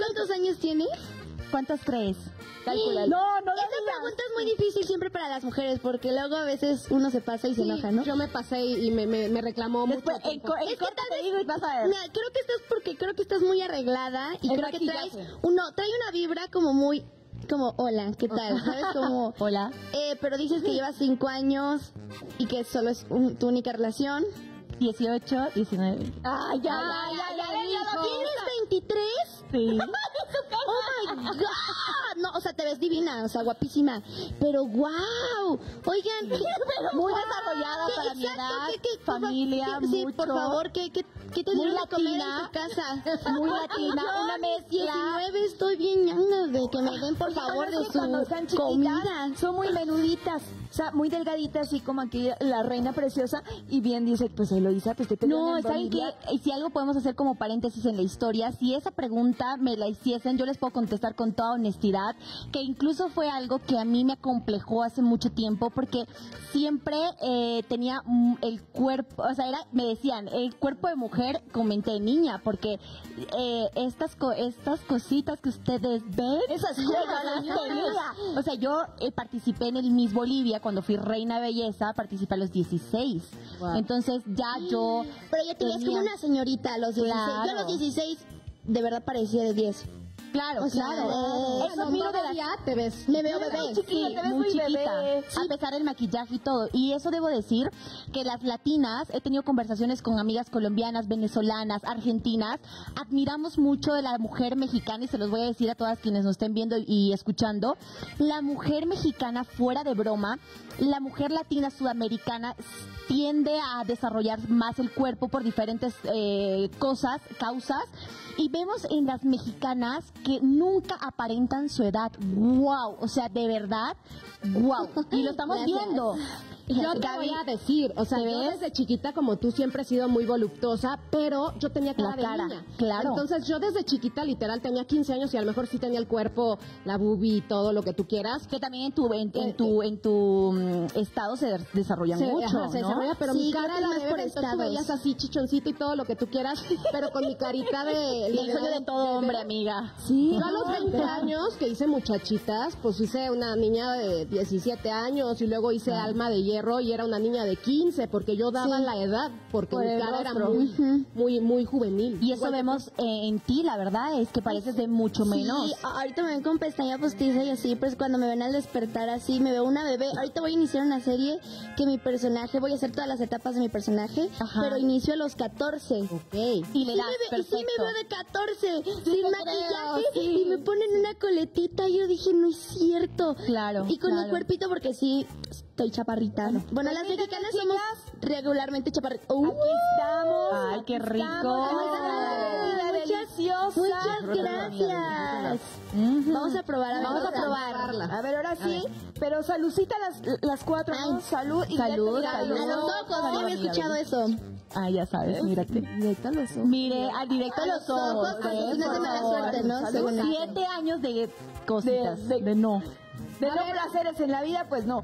¿Cuántos años tienes? ¿Cuántos crees? Calcula. No Esta pregunta es muy difícil siempre para las mujeres porque luego a veces uno se pasa y se enoja, ¿no? Yo me pasé y me reclamó Después, mucho tiempo. Es que tal vez, mira, creo que estás muy arreglada y creo que trae una vibra como muy, como hola, ¿qué tal? ¿Sabes? Como hola. Pero dices que llevas 5 años y que solo es tu única relación. 18, 19. Ay, ya, ¿tienes 23? Sí. Oh my God. No, o sea, te ves divina, o sea, guapísima. Pero wow. Oigan, muy desarrollada para mi edad, familia, sí, mucho. por favor, ¿qué te dieron a comer en tu casa? Muy latina, una mezcla. 19, estoy bien ñanga de que me den, por favor, de su comida. Son muy menuditas. O sea, muy delgadita, así como aquí la reina preciosa. Y bien dice, pues Eloisa, pues que te no, ¿saben qué? Si algo podemos hacer como paréntesis en la historia, si esa pregunta me la hiciesen, yo les puedo contestar con toda honestidad, que incluso fue algo que a mí me acomplejó hace mucho tiempo, porque siempre tenía el cuerpo, o sea, me decían, el cuerpo de mujer con mente de niña, porque estas cositas que ustedes ven, esas cosas, o sea, yo participé en el Miss Bolivia cuando fui reina belleza, participé a los 16. Wow. Entonces ya yo... Pero ya te ves como una señorita a los 16. Claro. Yo a los 16 de verdad parecía de 10. Claro, o sea, claro. Eso miro de ya te ves. Me veo bebé. Sí, te ves muy chiquita. Bebé. Sí. A pesar del maquillaje y todo. Y eso debo decir que las latinas, he tenido conversaciones con amigas colombianas, venezolanas, argentinas, admiramos mucho de la mujer mexicana y se los voy a decir a todas quienes nos estén viendo y escuchando. La mujer mexicana, fuera de broma, la mujer latina sudamericana tiende a desarrollar más el cuerpo por diferentes causas. Y vemos en las mexicanas que nunca aparentan su edad. ¡Wow! O sea, de verdad, ¡wow! Y lo estamos viendo. Yo te voy a decir, o sea, yo desde chiquita, como tú, siempre he sido muy voluptuosa, pero yo tenía cara de niña. Claro. Entonces, yo desde chiquita, literal, tenía 15 años y a lo mejor sí tenía el cuerpo, la boobie y todo lo que tú quieras. Que también en tu estado se desarrolla mucho, se desarrolla, pero sí, mi cara era más de por bebé, entonces tú estados. veías así chichoncito y todo lo que tú quieras, pero con mi carita de... el sueño de todo hombre, amiga. Sí. Yo a los 20 años que hice muchachitas, pues hice una niña de 17 años y luego hice Alma de Hierro y era una niña de 15 porque yo daba la edad porque mi cara era muy juvenil. Y eso vemos en ti, la verdad, es que pareces de mucho menos. Sí, ahorita me ven con pestaña postiza y así, pues cuando me ven al despertar así, me veo una bebé. Ahorita voy a iniciar una serie que mi personaje, voy a hacer todas las etapas de mi personaje, pero inicio a los 14. Ok. Y le das, sí me veo de 14, sin maquillaje, creo, sí. y me ponen una coletita. Y yo dije, no es cierto. Claro. Y con el cuerpito, porque sí, estoy chaparrita. Bueno, las mexicanas somos regularmente chaparritas. Aquí estamos. Ay, qué rico. Muchas gracias. Vamos a probar. Vamos a probarla. A ver, ahora sí. Pero saludcita las cuatro. ¿No? Salud. Y Salud. A los ojos, no había escuchado eso. Ah, ya sabes, mírate. Directo a los ojos. Mire, directo a los ojos. Porque si no se me da suerte, ¿no? Según 7 años de cositas, de no. De no placeres en la vida, pues no.